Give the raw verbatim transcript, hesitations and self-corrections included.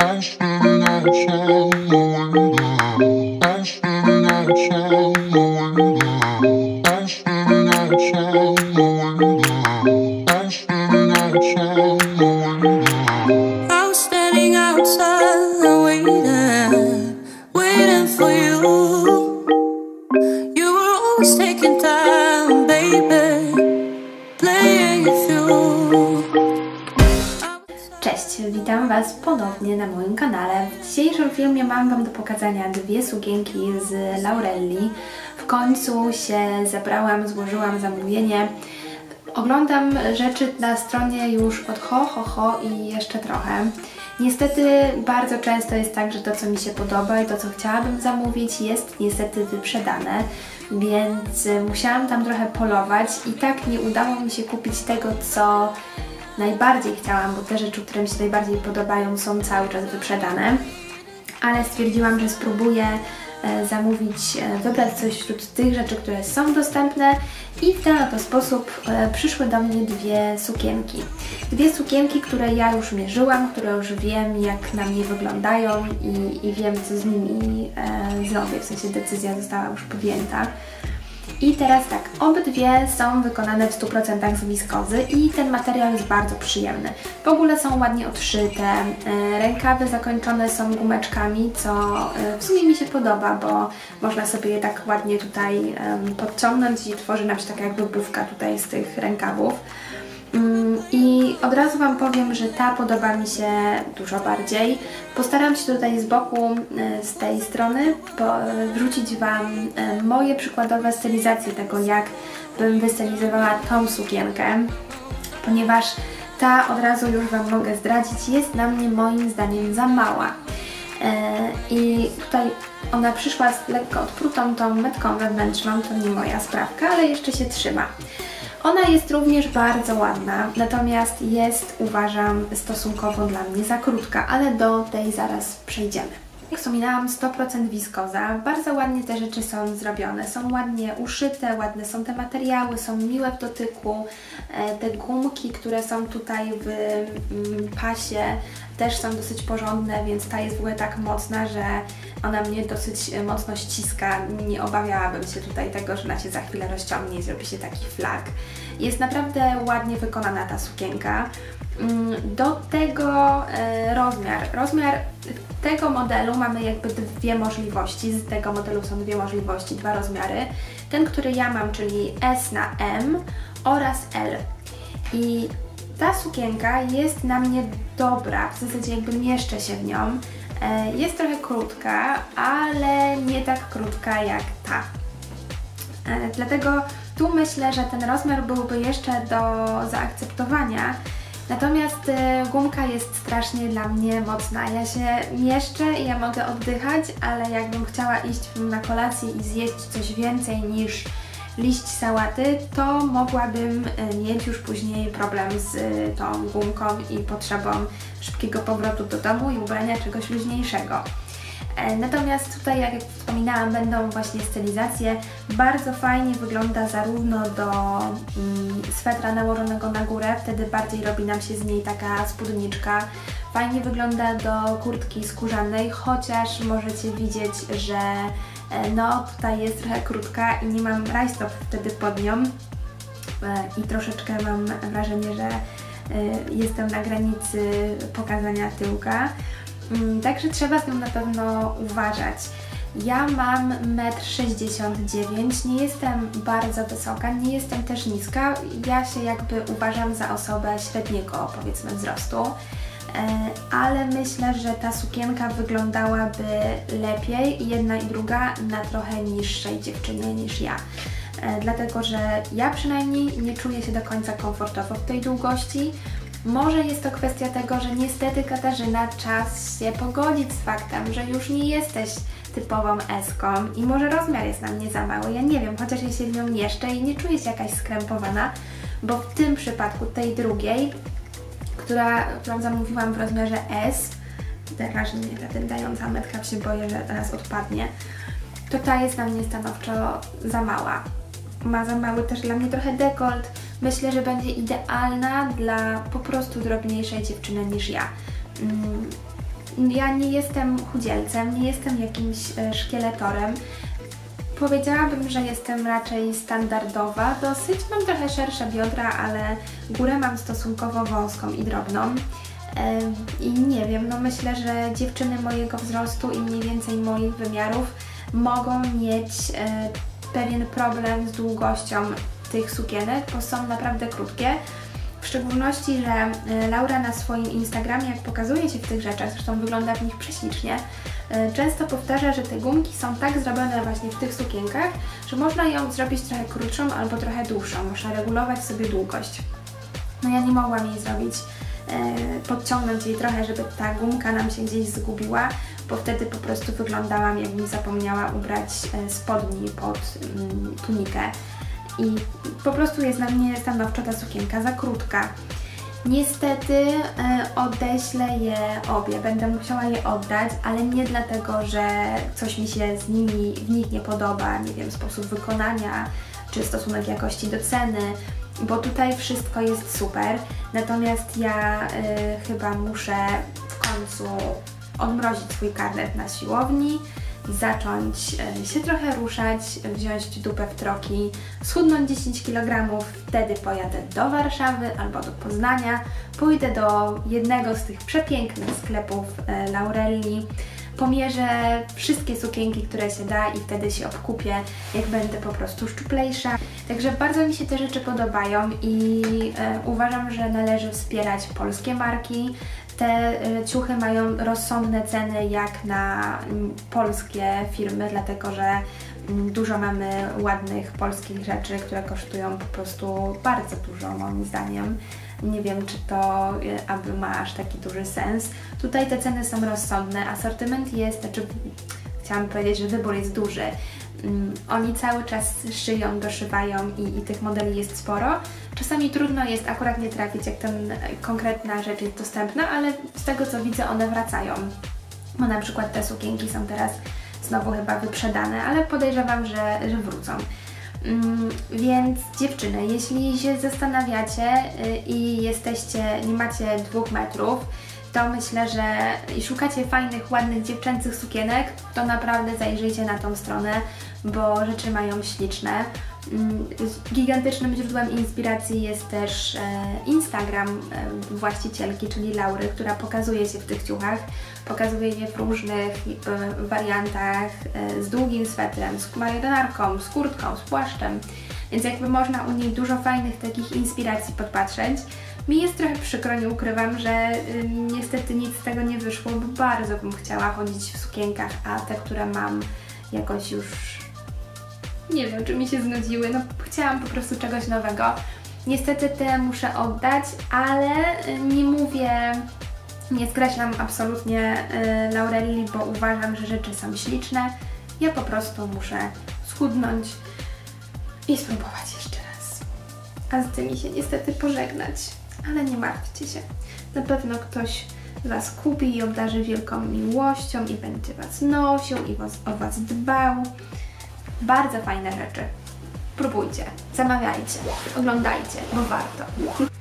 Cześć, witam Was ponownie na moim kanale. W dzisiejszym filmie mam Wam do pokazania dwie sukienki z Laurelli. W końcu się zebrałam, złożyłam zamówienie. Oglądam rzeczy na stronie już od ho, ho, ho i jeszcze trochę. Niestety bardzo często jest tak, że to, co mi się podoba i to, co chciałabym zamówić, jest niestety wyprzedane, więc musiałam tam trochę polować i tak nie udało mi się kupić tego, co najbardziej chciałam, bo te rzeczy, które mi się najbardziej podobają, są cały czas wyprzedane, ale stwierdziłam, że spróbuję e, zamówić, e, wybrać coś wśród tych rzeczy, które są dostępne i w ten oto sposób e, przyszły do mnie dwie sukienki. Dwie sukienki, które ja już mierzyłam, które już wiem, jak na mnie wyglądają i, i wiem, co z nimi e, zrobię, w sensie decyzja została już podjęta. I teraz tak, obydwie są wykonane w stu procentach z wiskozy i ten materiał jest bardzo przyjemny. W ogóle są ładnie odszyte, rękawy zakończone są gumeczkami, co w sumie mi się podoba, bo można sobie je tak ładnie tutaj podciągnąć i tworzy nam się taka jakby bufka tutaj z tych rękawów. I od razu Wam powiem, że ta podoba mi się dużo bardziej. Postaram się tutaj z boku, z tej strony, wrzucić Wam moje przykładowe stylizacje tego, jak bym wystylizowała tą sukienkę, ponieważ ta, od razu już Wam mogę zdradzić, jest na mnie moim zdaniem za mała. I tutaj ona przyszła z lekko odprutą tą metką wewnętrzną, to nie moja sprawka, ale jeszcze się trzyma. Ona jest również bardzo ładna, natomiast jest, uważam, stosunkowo dla mnie za krótka, ale do tej zaraz przejdziemy. Jak wspominałam, sto procent wiskoza, bardzo ładnie te rzeczy są zrobione, są ładnie uszyte, ładne są te materiały, są miłe w dotyku, te gumki, które są tutaj w pasie, też są dosyć porządne, więc ta jest w ogóle tak mocna, że ona mnie dosyć mocno ściska. Nie obawiałabym się tutaj tego, że ona się za chwilę rozciągnie i zrobi się taki flag. Jest naprawdę ładnie wykonana ta sukienka. Do tego rozmiar. Rozmiar tego modelu mamy jakby dwie możliwości. Z tego modelu są dwie możliwości, dwa rozmiary. Ten, który ja mam, czyli S na M oraz L. I ta sukienka jest na mnie dobra, w zasadzie jakby mieszczę się w nią. Jest trochę krótka, ale nie tak krótka jak ta. Dlatego tu myślę, że ten rozmiar byłby jeszcze do zaakceptowania. Natomiast gumka jest strasznie dla mnie mocna. Ja się mieszczę i ja mogę oddychać, ale jakbym chciała iść na kolację i zjeść coś więcej niż liść sałaty, to mogłabym mieć już później problem z tą gumką i potrzebą szybkiego powrotu do domu i ubrania czegoś luźniejszego. Natomiast tutaj, jak wspominałam, będą właśnie stylizacje. Bardzo fajnie wygląda zarówno do mm, swetra nałożonego na górę, wtedy bardziej robi nam się z niej taka spódniczka. Fajnie wygląda do kurtki skórzanej, chociaż możecie widzieć, że no tutaj jest trochę krótka i nie mam rajstop wtedy pod nią i troszeczkę mam wrażenie, że jestem na granicy pokazania tyłka. Także trzeba z nią na pewno uważać. Ja mam metr sześćdziesiąt dziewięć, nie jestem bardzo wysoka, nie jestem też niska. Ja się jakby uważam za osobę średniego, powiedzmy, wzrostu. Ale myślę, że ta sukienka wyglądałaby lepiej, jedna i druga, na trochę niższej dziewczynie niż ja. Dlatego, że ja przynajmniej nie czuję się do końca komfortowo w tej długości. Może jest to kwestia tego, że niestety, Katarzyna, czas się pogodzić z faktem, że już nie jesteś typową eską i może rozmiar jest na mnie za mały, ja nie wiem, chociaż ja się w nią mieszczę i nie czuję się jakaś skrępowana, bo w tym przypadku, tej drugiej, która, którą zamówiłam w rozmiarze S, teraz nie, ta ten dająca metka, się boję, że teraz odpadnie, to ta jest na mnie stanowczo za mała. Ma za mały też dla mnie trochę dekolt. Myślę, że będzie idealna dla po prostu drobniejszej dziewczyny niż ja. Ja nie jestem chudzielcem, nie jestem jakimś szkieletorem. Powiedziałabym, że jestem raczej standardowa dosyć. Mam trochę szersze biodra, ale górę mam stosunkowo wąską i drobną. I nie wiem, no myślę, że dziewczyny mojego wzrostu i mniej więcej moich wymiarów mogą mieć pewien problem z długością tych sukienek, bo są naprawdę krótkie. W szczególności, że Laura na swoim Instagramie, jak pokazuje się w tych rzeczach, zresztą wygląda w nich prześlicznie, często powtarza, że te gumki są tak zrobione właśnie w tych sukienkach, że można ją zrobić trochę krótszą albo trochę dłuższą. Można regulować sobie długość. No ja nie mogłam jej zrobić, podciągnąć jej trochę, żeby ta gumka nam się gdzieś zgubiła, bo wtedy po prostu wyglądałam, jakbym zapomniała ubrać spodni pod tunikę. I po prostu jest na mnie stanowczo ta sukienka za krótka. Niestety e, odeślę je obie, będę musiała je oddać, ale nie dlatego, że coś mi się z nimi, w nich nie podoba, nie wiem, sposób wykonania czy stosunek jakości do ceny, bo tutaj wszystko jest super, natomiast ja e, chyba muszę w końcu odmrozić swój karnet na siłowni, zacząć się trochę ruszać, wziąć dupę w troki, schudnąć dziesięć kilogramów, wtedy pojadę do Warszawy albo do Poznania, pójdę do jednego z tych przepięknych sklepów Laurelli, pomierzę wszystkie sukienki, które się da i wtedy się obkupię, jak będę po prostu szczuplejsza. Także bardzo mi się te rzeczy podobają i e, uważam, że należy wspierać polskie marki. Te ciuchy mają rozsądne ceny jak na polskie firmy, dlatego że dużo mamy ładnych polskich rzeczy, które kosztują po prostu bardzo dużo, moim zdaniem. Nie wiem, czy to aby ma aż taki duży sens. Tutaj te ceny są rozsądne, asortyment jest, znaczy chciałam powiedzieć, że wybór jest duży. Um, oni cały czas szyją, doszywają i, i tych modeli jest sporo. Czasami trudno jest akurat nie trafić, jak ten konkretna rzecz jest dostępna, ale z tego co widzę, one wracają. Bo na przykład te sukienki są teraz znowu chyba wyprzedane, ale podejrzewam, że, że wrócą. Um, więc dziewczyny, jeśli się zastanawiacie yy, i jesteście, nie macie dwóch metrów, to myślę, że i szukacie fajnych, ładnych dziewczęcych sukienek, to naprawdę zajrzyjcie na tą stronę, bo rzeczy mają śliczne. Gigantycznym źródłem inspiracji jest też Instagram właścicielki, czyli Laury, która pokazuje się w tych ciuchach. Pokazuje je w różnych wariantach, z długim swetrem, z marynarką, z kurtką, z płaszczem. Więc jakby można u niej dużo fajnych takich inspiracji podpatrzeć. Mi jest trochę przykro, nie ukrywam, że y, niestety nic z tego nie wyszło, bo bardzo bym chciała chodzić w sukienkach, a te, które mam, jakoś już nie wiem, czy mi się znudziły, no chciałam po prostu czegoś nowego. Niestety te muszę oddać, ale nie mówię, nie skreślam absolutnie y, Laurelli, bo uważam, że rzeczy są śliczne. Ja po prostu muszę schudnąć i spróbować jeszcze raz. A z tymi się niestety pożegnać. Ale nie martwcie się, na pewno ktoś Was kupi i obdarzy wielką miłością i będzie Was nosił i was, o Was dbał. Bardzo fajne rzeczy. Próbujcie, zamawiajcie, oglądajcie, bo warto.